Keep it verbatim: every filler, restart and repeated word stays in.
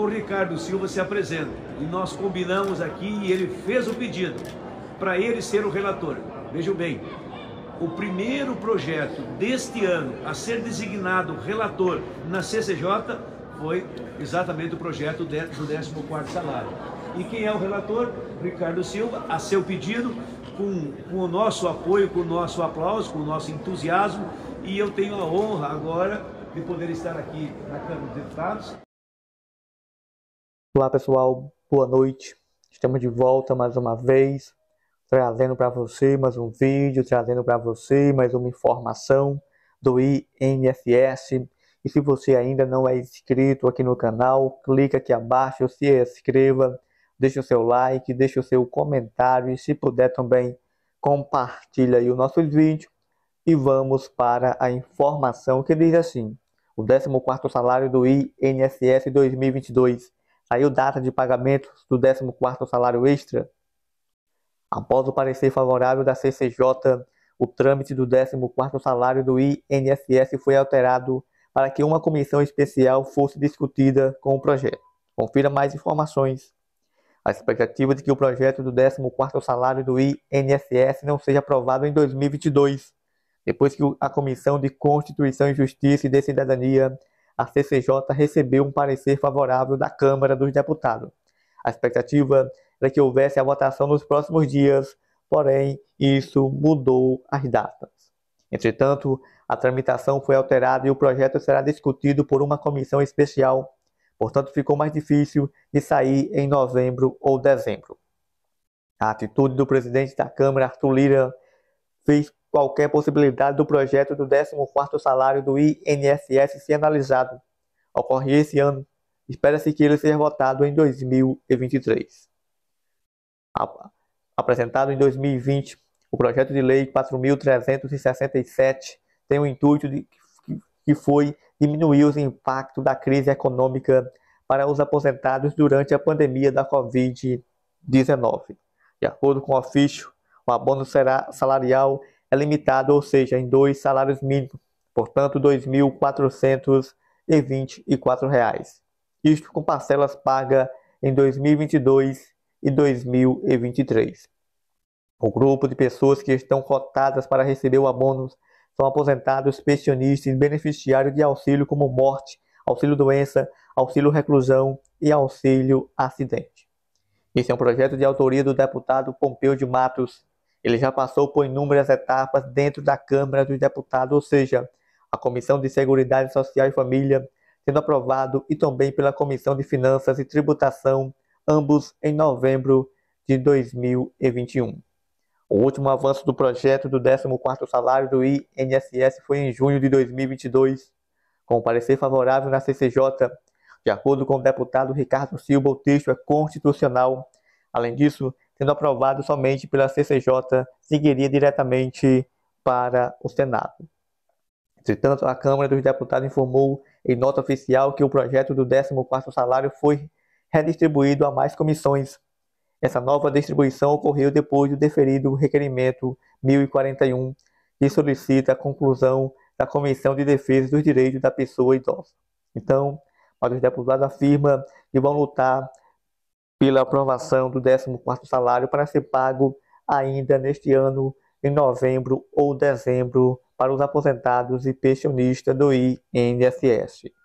Ricardo Silva se apresenta. E nós combinamos aqui e ele fez o pedido para ele ser o relator. Vejam bem, o primeiro projeto deste ano a ser designado relator na C C J foi exatamente o projeto do décimo quarto salário. E quem é o relator? Ricardo Silva, a seu pedido, com, com o nosso apoio, com o nosso aplauso, com o nosso entusiasmo. E eu tenho a honra agora de poder estar aqui na Câmara dos Deputados. Olá pessoal, boa noite. Estamos de volta mais uma vez, trazendo para você mais um vídeo, trazendo para você mais uma informação do I N S S. E se você ainda não é inscrito aqui no canal, clica aqui abaixo, se inscreva, deixa o seu like, deixa o seu comentário e se puder também compartilha aí o nosso vídeo. E vamos para a informação que diz assim: o décimo quarto salário do I N S S dois mil e vinte e dois. Saiu data de pagamento do décimo quarto salário extra. Após o parecer favorável da C C J, o trâmite do décimo quarto salário do I N S S foi alterado para que uma comissão especial fosse discutida com o projeto. Confira mais informações. A expectativa de que o projeto do décimo quarto salário do I N S S não seja aprovado em dois mil e vinte e dois, depois que a Comissão de Constituição e Justiça e de Cidadania, a C C J, recebeu um parecer favorável da Câmara dos Deputados. A expectativa era que houvesse a votação nos próximos dias, porém, isso mudou as datas. Entretanto, a tramitação foi alterada e o projeto será discutido por uma comissão especial, portanto, ficou mais difícil de sair em novembro ou dezembro. A atitude do presidente da Câmara, Arthur Lira, fez qualquer possibilidade do projeto do décimo quarto salário do I N S S ser analisado. Ocorre esse ano. Espera-se que ele seja votado em dois mil e vinte e três. Apresentado em dois mil e vinte, o projeto de lei quatro mil trezentos e sessenta e sete tem o intuito de que foi diminuir os impactos da crise econômica para os aposentados durante a pandemia da Covid dezenove. De acordo com o ofício, o abono será salarial é limitado, ou seja, em dois salários mínimos, portanto, dois mil quatrocentos e vinte e quatro reais. Isto com parcelas pagas em dois mil e vinte e dois e dois mil e vinte e três. O grupo de pessoas que estão cotadas para receber o abono são aposentados, pensionistas e beneficiários de auxílio como morte, auxílio-doença, auxílio-reclusão e auxílio-acidente. Esse é um projeto de autoria do deputado Pompeu de Matos. Ele já passou por inúmeras etapas dentro da Câmara dos Deputados, ou seja, a Comissão de Seguridade Social e Família, sendo aprovado, e também pela Comissão de Finanças e Tributação, ambos em novembro de dois mil e vinte e um. O último avanço do projeto do décimo quarto salário do I N S S foi em junho de dois mil e vinte e dois, com o parecer favorável na C C J. De acordo com o deputado Ricardo Silva, o texto é constitucional. Além disso, sendo aprovado somente pela C C J, seguiria diretamente para o Senado. Entretanto, a Câmara dos Deputados informou em nota oficial que o projeto do décimo quarto salário foi redistribuído a mais comissões. Essa nova distribuição ocorreu depois do deferido requerimento mil e quarenta e um, que solicita a conclusão da Comissão de Defesa dos Direitos da Pessoa Idosa. Então, os deputados afirmam que vão lutar pela aprovação do décimo quarto salário para ser pago ainda neste ano, em novembro ou dezembro, para os aposentados e pensionistas do I N S S.